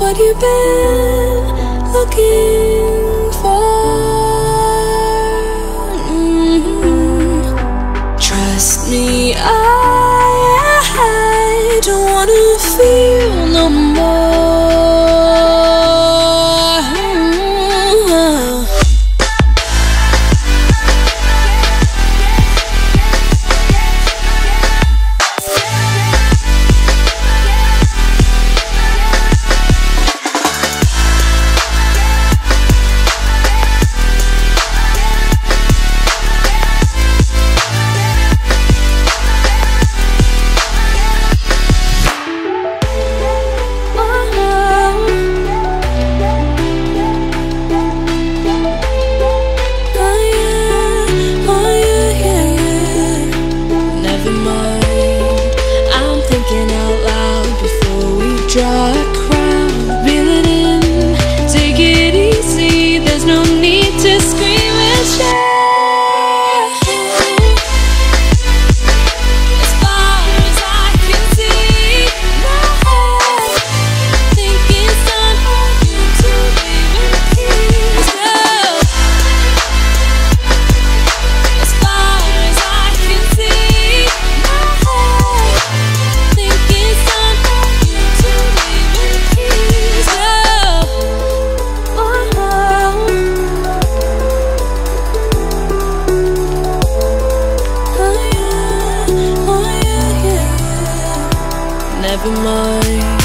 what you've been looking for. Trust me, I don't wanna feel no more. Draw a crowd, reel it in, take it easy, there's no need to scream and shout. As far as I can see, my head think it's time for you to leave in peace. As far as I can see, my head think it's time for you to never mind.